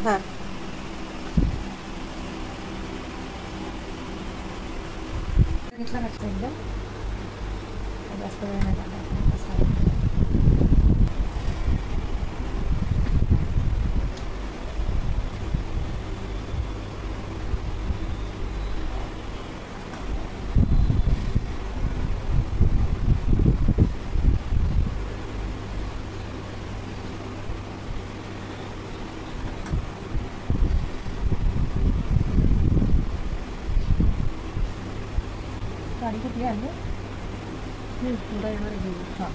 हां घेतला घातलं एकदम जास्त वेळ नाही लागला. गाडी कुठली आली पुढं येणार घेऊ. हां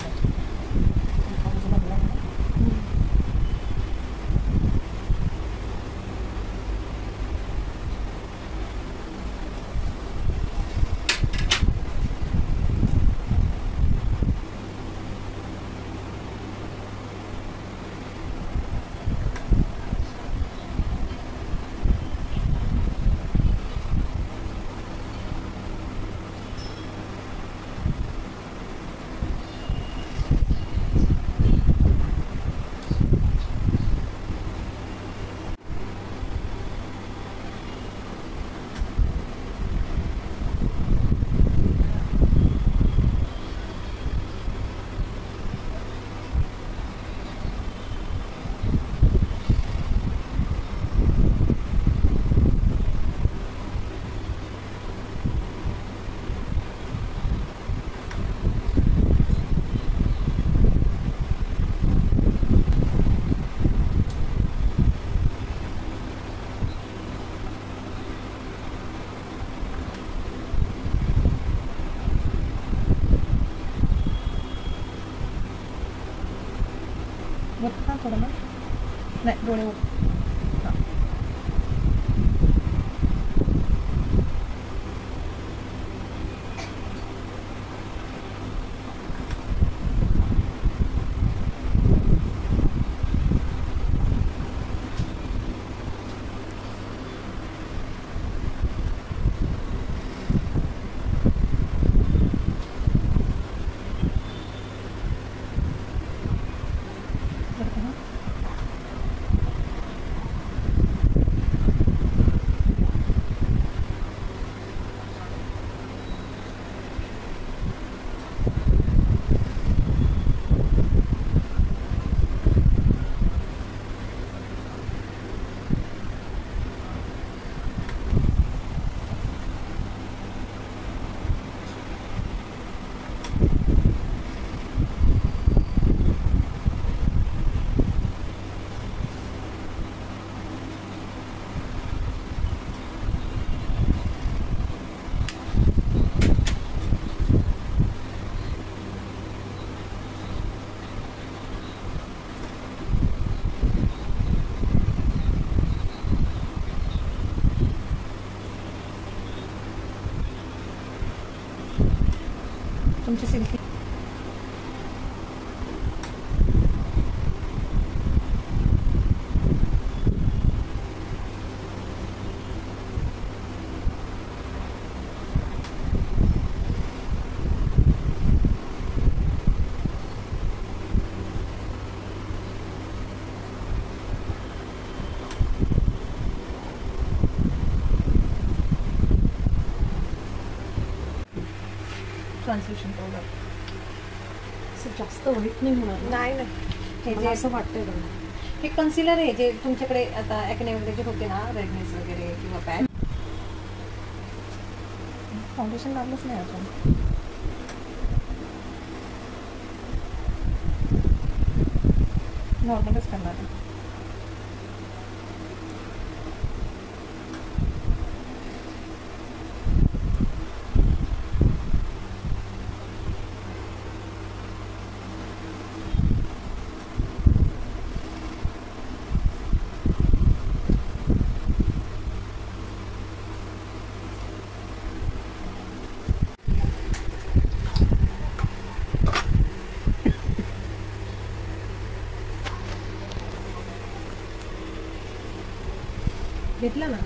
थोडं मग नाही डोळे हां तुमची सेल्फी ट्रान्सल्युशन पावडर असं जास्त वाईट नाही होणार नाही ना हे जे असं वाटतंय बघा. हे कन्सिलर आहे जे तुमच्याकडे आता ॲक्ने वगैरे जे होते ना रेडनेस वगैरे किंवा पॅच फाउंडेशन लागलंच नाही अजून. नॉर्मलच करणार आहे. घेतला ना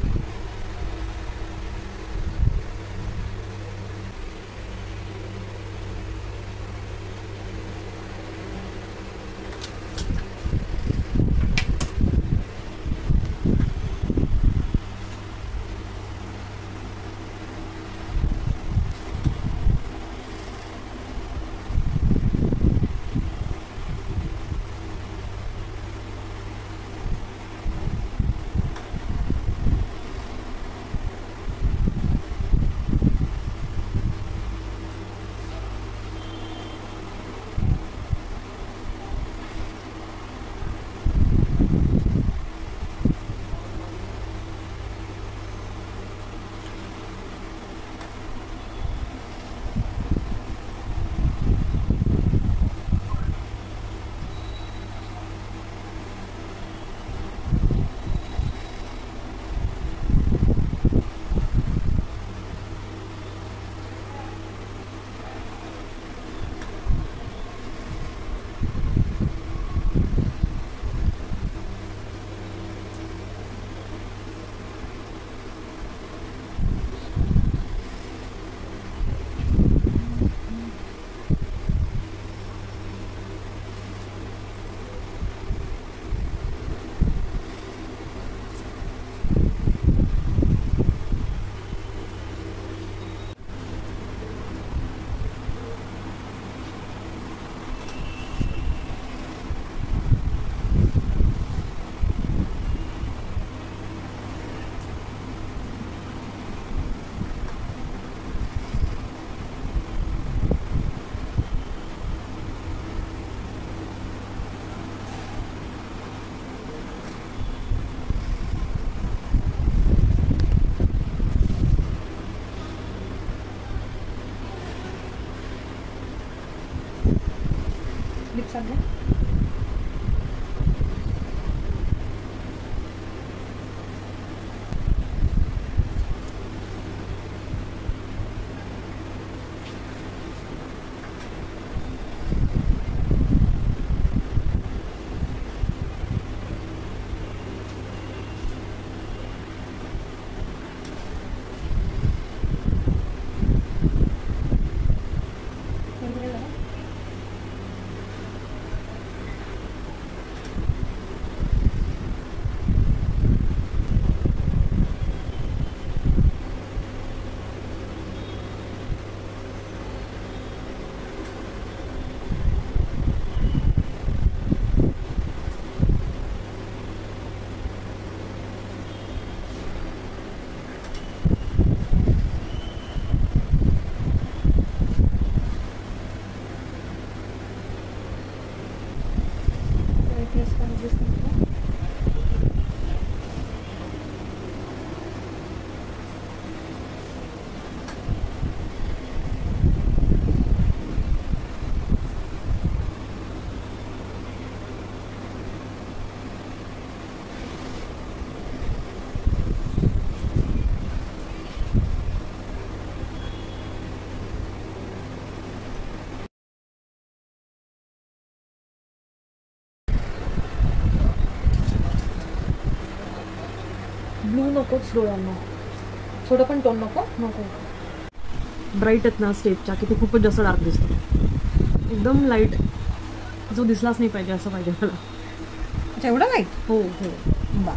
ब्लू नकोच डोळ्यांना. थोडं पण टोन नको. नको. ब्राईट आहेत ना स्टेपच्या की ते खूपच जास्त डार्क दिसतं. एकदम लाईट जो दिसलाच नाही पाहिजे असं पाहिजे मला. अच्छा एवढं लाईट. हो हो. बा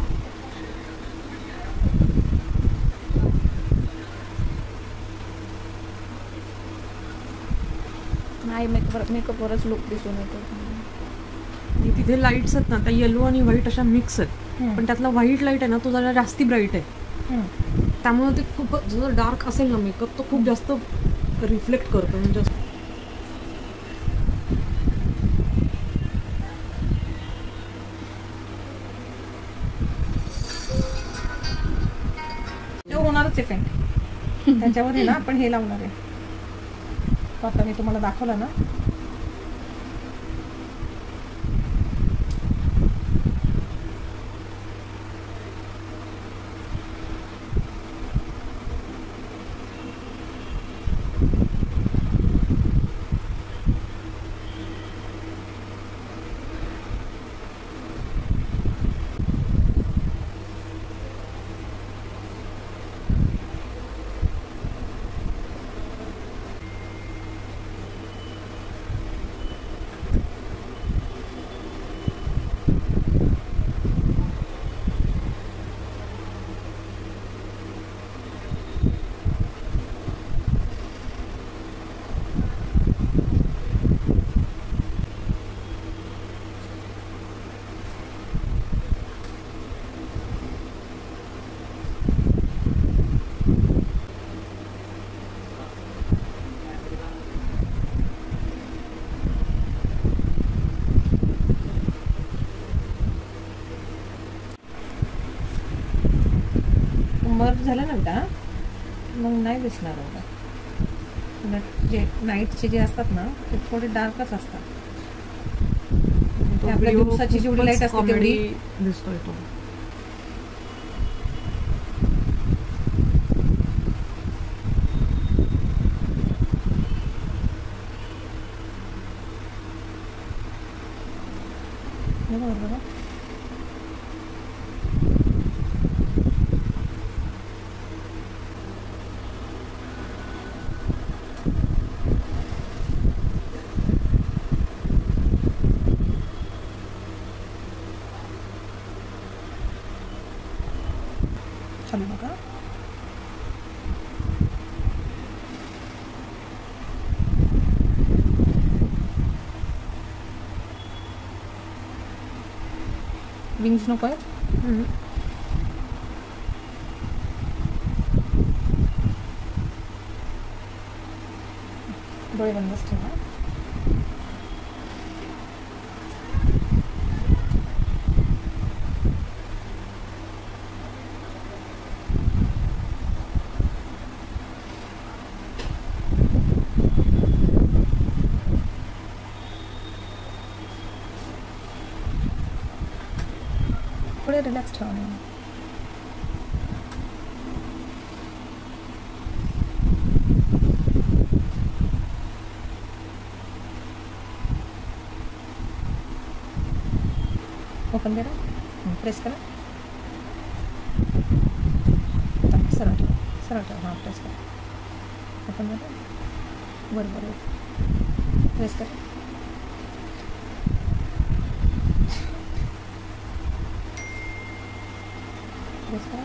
नाही मेकअपवरच लुक दिसून येतो. तिथे लाईट्स आहेत ना त्या येलो आणि व्हाईट अशा मिक्स आहेत. पण त्यातला व्हाईट लाईट आहे ना तो जरा जास्ती ब्राईट आहे. त्यामुळे ते खूप जर डार्क असेल ना मेकअप तो खूप जास्त रिफ्लेक्ट करतो. म्हणजे होणारच आहे पेंट. त्याच्यावर आहे ना आपण हे लावणार आहे. आता मी तुम्हाला दाखवलं ना. मर्ज झालं ना का मग नाही दिसणार होता. जे नाईटचे जे असतात ना ते थोडे डार्कच असतात. आपल्या दिवसाची जेवढी लाईट असते तेवढी दिसतोय तो. बरोबर. चालू बघा. विंग्स नको आहेत. डोळे बंदच ठेवा. थोडे रिलॅक्स ठेवा. ओपन करा. प्रेस करा. सरळ ठेवा. सरळ ठेवा. हां प्रेस करा. ओपन करा. बरोबर प्रेस करा. प्रेस करा.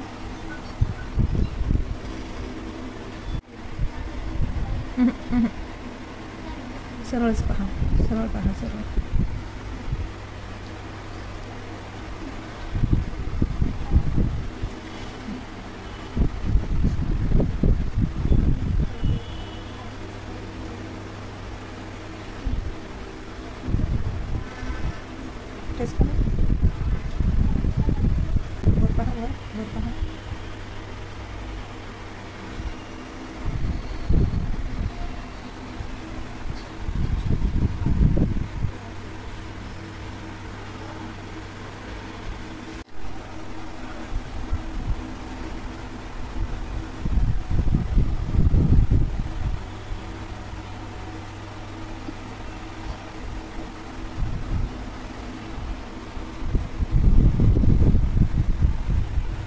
सरळच पहा. सरळ पहा. सरळ. प्रेस करा. वर पहा. वर पहा.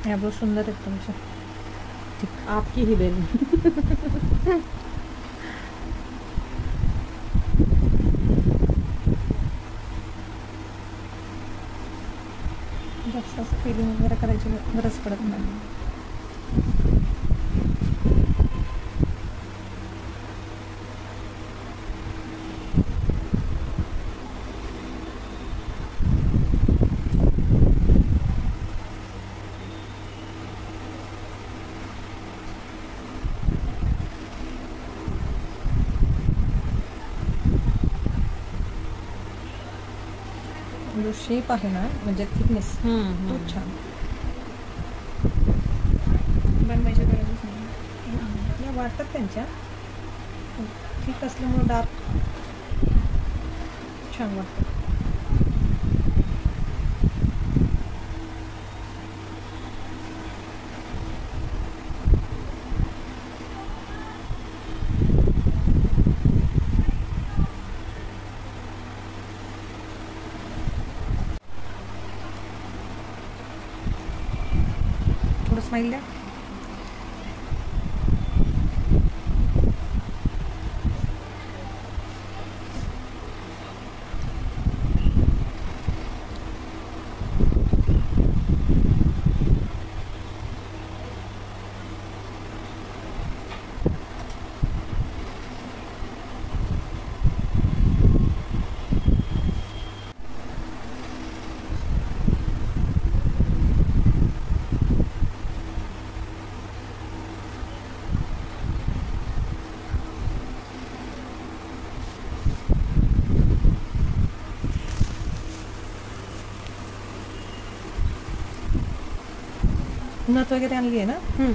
आयब्रो सुंदर आहेत तुमचे. आपकी ही देन. जास्त असं फिलिंग वगैरे करायची गरज पडत नाही. जो शेप आहे ना, म्हणजे थिकनेस खूप छान. बनवायची गरजच नाही. या वाटतात त्यांच्या थिक असल्यामुळे डार्क छान वाटतं. थोडं स्माईल द्या. नथ वगैरे आणली आहे ना.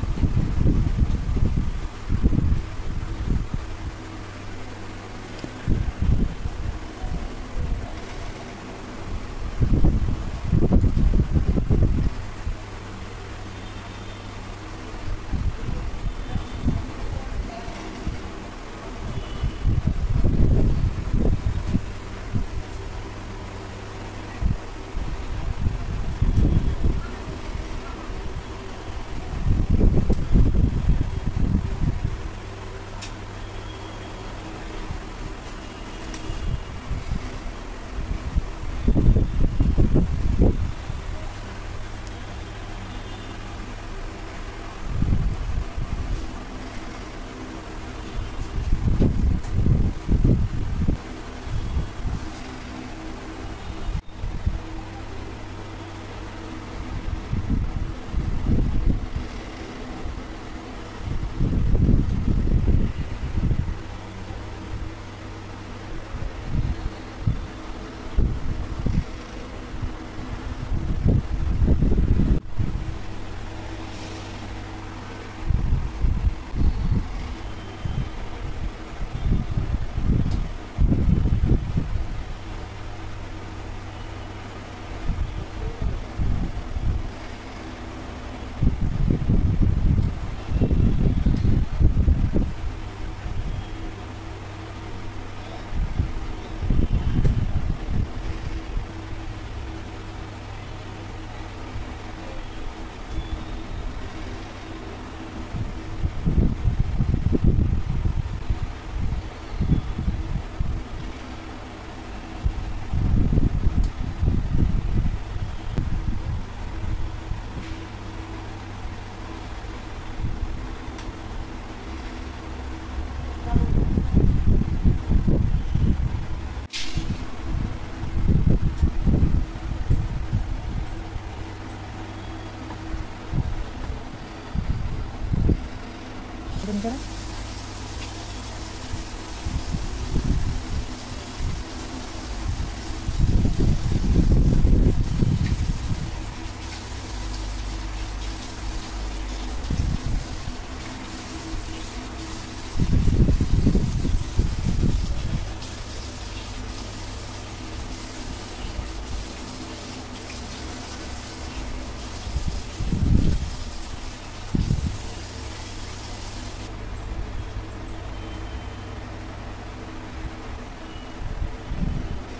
करा.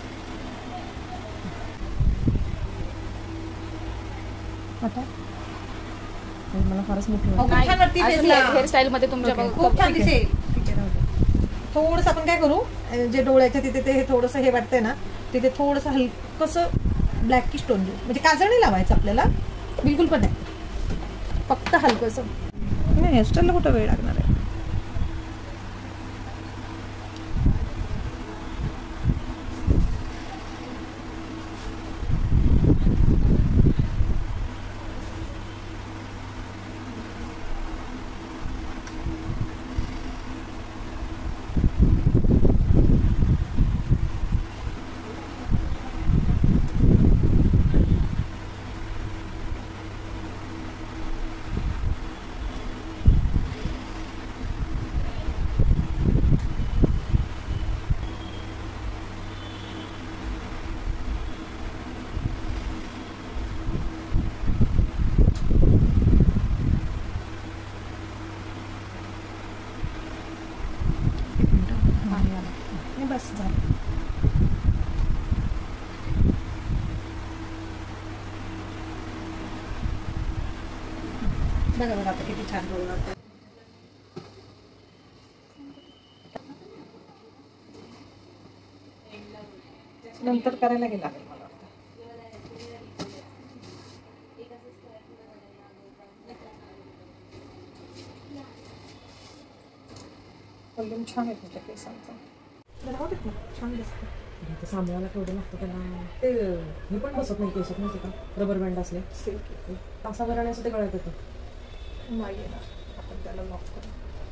आता मला फारच मोठी अहो, वाटते. खूप छान वाटते फेसला. हेअरस्टाईल मध्ये तुमच्या Okay. खूप छान ठीक आहे. दिसेल. ठीक आहे, राहू दे. थोडंसं आपण काय करू, जे डोळ्याच्या तिथे ते हे थोडंसं हे वाटतंय ना, तिथे थोडंसं हलकंसं ब्लॅक स्टोन देऊ. म्हणजे काजळ नाही लावायचं आपल्याला, बिलकुल पण नाही, फक्त हलकंसं. नाही, हेअरस्टाईलला कुठं वेळ लागणार आहे. हे बस झालं. बघा बघा आता किती छान डोळे वाटतात. नंतर करायला गेला मला वाटतं. वॉल्यूम छान आहे तुमच्या केसांचा. राहू देत ना, छान दिसतं. ते सांभाळायला केवढं लागतं त्याला. ते मी पण बसत नाही केसात नाही का, रबर बँड असले सिल्की तासाभर राहण्याचं ते गळ्यात येतं. नाही येणार, आपण त्याला लॉक करू.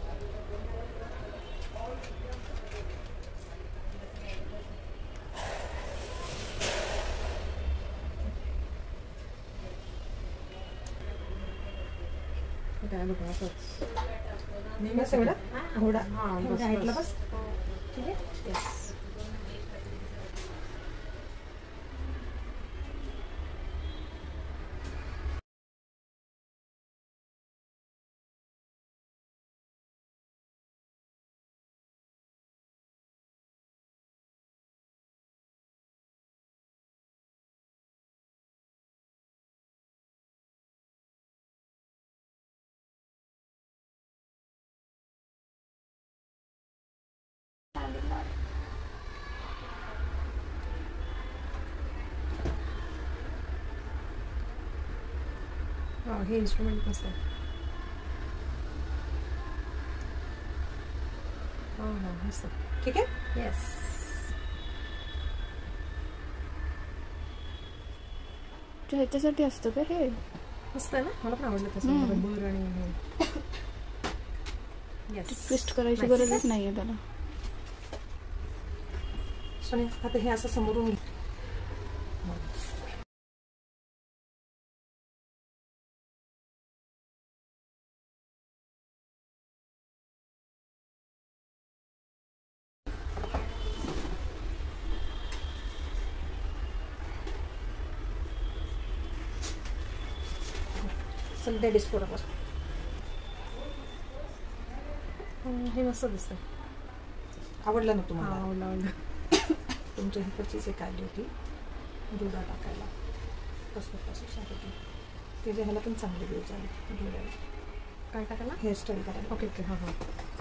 हे काय बघा असंच. बस एवढा एवढा हां, एवढ्या हाईटला बस. ठीक आहे. येस. हां, हे इन्स्ट्रुमेंट मस्त आहे. हां हां, मस्त. ठीक आहे. येस. ह्याच्यासाठी असतं का हे? मस्त आहे ना, मला पण आवडलं तसं हम्म. रबर आणि हे. येस. ट्विस्ट करायची Nice. गरजच नाहीये त्याला. सोनिया आता हे असं समोरून घे. चल त्या डिस्कोवर बस. हे मस्त दिसतंय. आवडलं ना हां, तुम्हाला? आवडलं आवडलं. तुमच्या हिकडचीच एक आली होती जुडा टाकायला, पसपासून ते जे ह्याला पण चांगले दिवस झाले जुड्याला काय टाकायला? हेअरस्टाईल करायला. Okay okay. हां हां.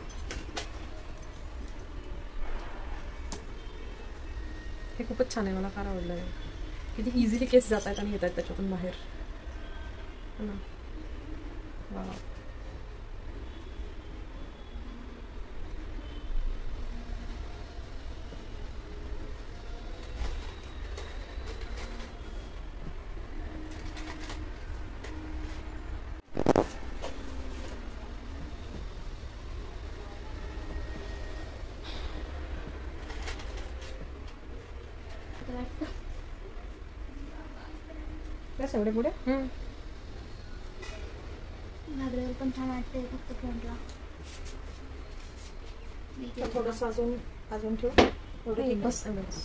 हे खूपच छान आहे, मला फार आवडलं आहे. किती इझिली केस जात आहेत आणि येत आहेत त्याच्यातून बाहेर. हो ना. वा. बस एवढे पुढे. घागऱ्यावर पण छान वाटते फक्त फ्रंटला. थोडंसं अजून अजून ठेव. एवढं ठीक आहे. बस एवढंच.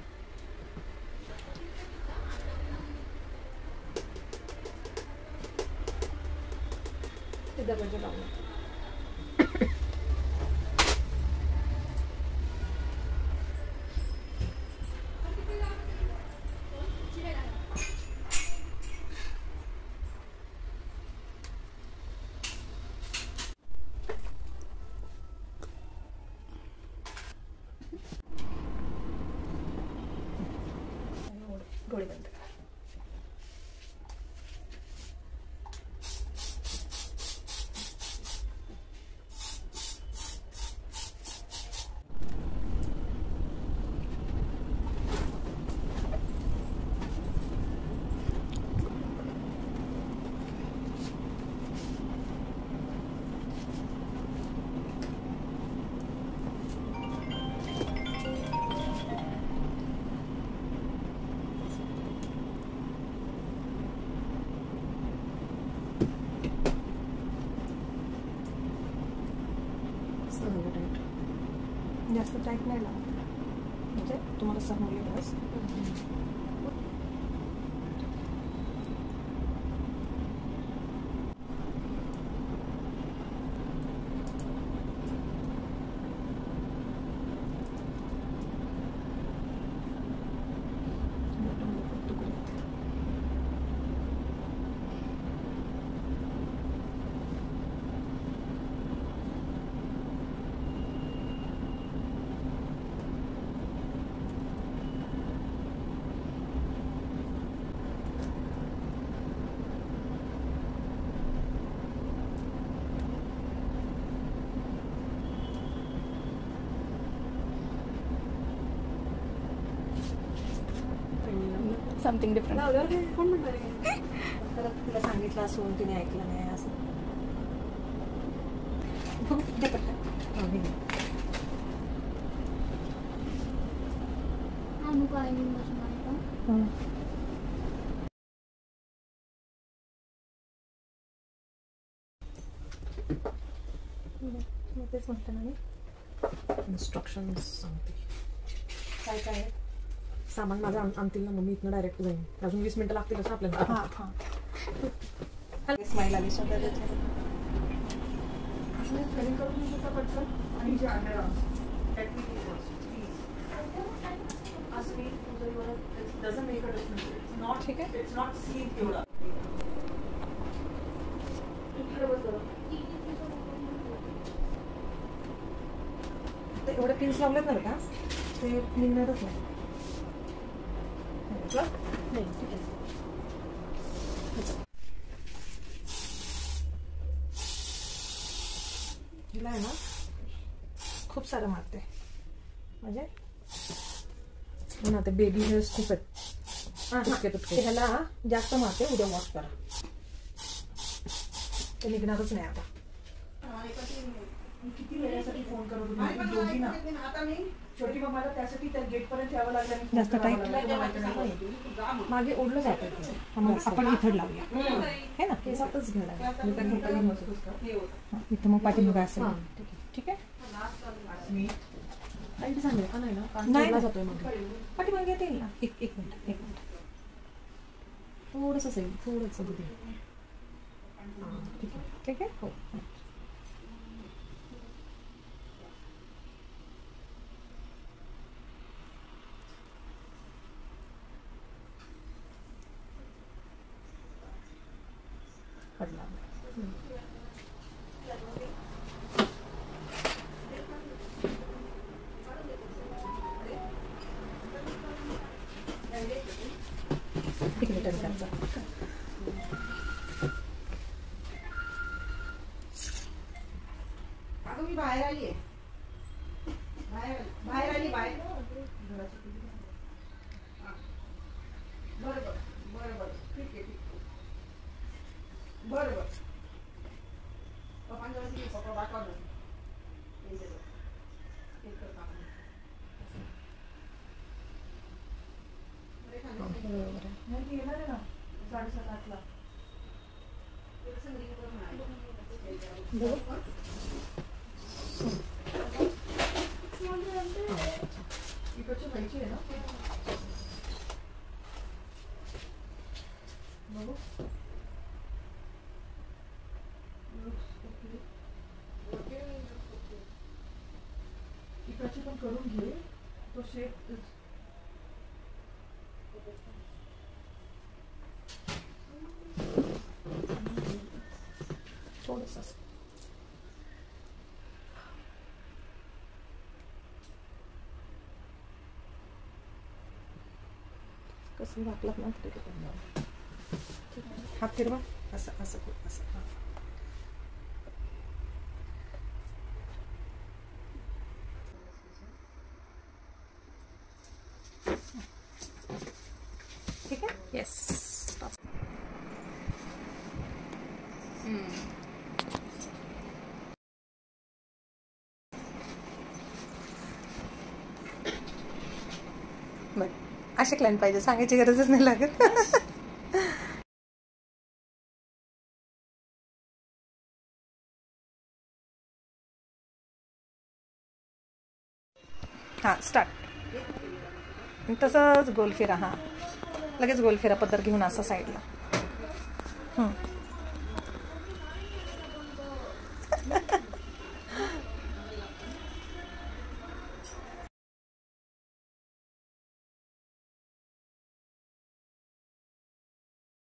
ते दरवाजा लावून. डोळे बंद करा. जास्त टाईट नाही लावत म्हणजे तुम्हाला सहन होईल बस. Something different. लावल्यावर काय कोण म्हणणार तर तिला सांगितलं असून तिने ऐकलं नाही असं. दे पटकन. हो, घे. आणू काय मी मशीन आहे मग तेच म्हणते ना मी. इन्स्ट्रक्शन सांगते. काय काय आहे? सामान माझं आणतील ना, मम्मी इथनं डायरेक्ट जाईन. अजून 20 मिनिटं लागतील असं आपल्याला. हां हां. स्माईल आली सगळं त्याच्यात. करून पटकन आणि जे अंडर ठीक आहे. ते एवढे पिन्स लावलेत ना का ते निघणारच नाही. नाही ठीक आहे. हिला आहे ना खूप सारं मारते म्हणजे ना ते बेबी हेअर्स खूप आहेत. तुटके ते तुटके. ह्याला जास्त मारते. उद्या वॉश करा. ते निघणारच नाही आता. किती वेळासाठी फोन करत होती दोघी ना. छोटी मम्माला त्यासाठी त्या गेट पर्यंत यावं लागलं. जास्त टाईट मागे ओढलं जातं. मग आपण इथं लावूया हे ना. केसातच घ्यायला. इथं मग पाठीमागे असेल. ठीक आहे. टाईट झाले का नाही ना. नाही ना. जातोय मग पाठीमागे येते ना. एक मिनिट एक मिनिट. थोडंसं असेल थोडंसं बुद्धी. ठीक आहे ठीक आहे. हो पडला. तिकडे टर्न करायचा. अगं मी बाहेर आली आहे. बाहेर आली बाहेर. बरं ठीक आहे बरं पप्पांच्या पप्पा दाखवा ना. येणार आहे ना 7:30-8ला. इकडची खायची आहे ना. बघू इकडची पण करून घे. तो शेप थोडंसं कसं वाकलात ना तरी हात फिरवा असं असं असं. ठीक आहे. येस. बरं असे क्लायंट पाहिजे, सांगायची गरजच नाही लागत. हां स्टार्ट. तसंच गोल फिरा. हां लगेच गोल फिरा पदर घेऊन असं साईडला.